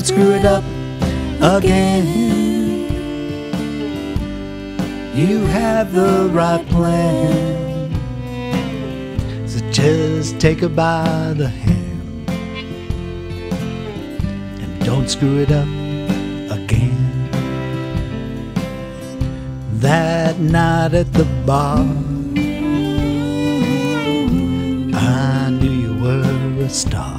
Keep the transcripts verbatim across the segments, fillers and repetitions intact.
Don't screw it up again. You have the right plan, so just take her by the hand and don't screw it up again. That night at the bar, I knew you were a star.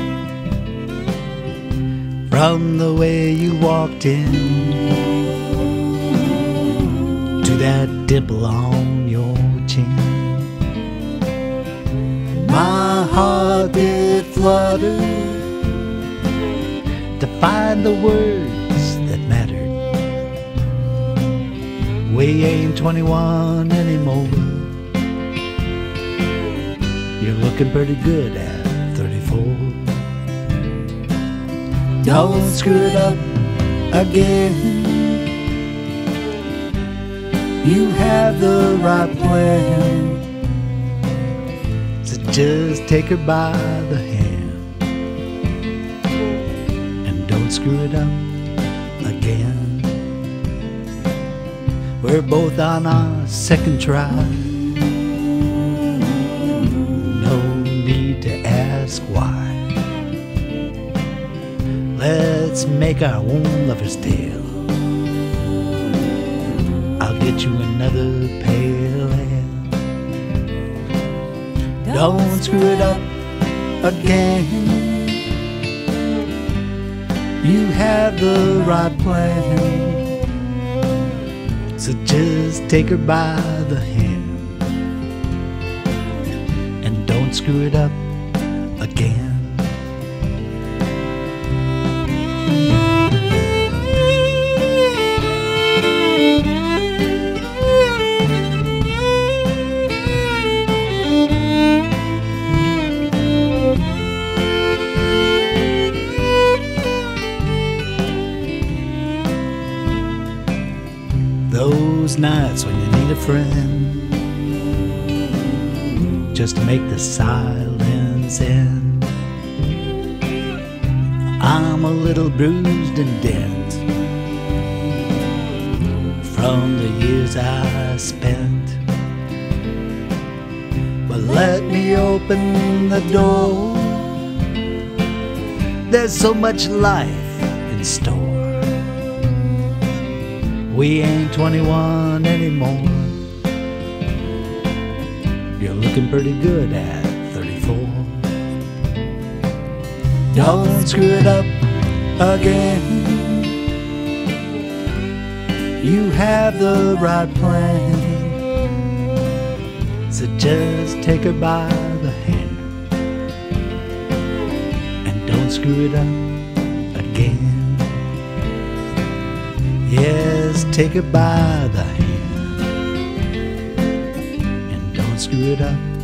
From the way you walked in to that dimple on your chin, my heart did flutter to find the words that mattered. We ain't twenty-one anymore. You're looking pretty good at thirty-four. Don't screw it up again. You have the right plan, so just take her by the hand and don't screw it up again. We're both on our second try. No need to ask why. Let's make our own lover's tale. I'll get you another pale ale. Don't screw it up again. You have the right plan, so just take her by the hand and don't screw it up again. Those nights when you need a friend, just to make the silence end. I'm a little bruised and dent from the years I spent. But let me open the door. There's so much life in store. We ain't twenty-one anymore. You're looking pretty good at thirty-four. Don't screw it up again. You have the right plan, so just take her by the hand and don't screw it up again. Yes, take her by the hand and don't screw it up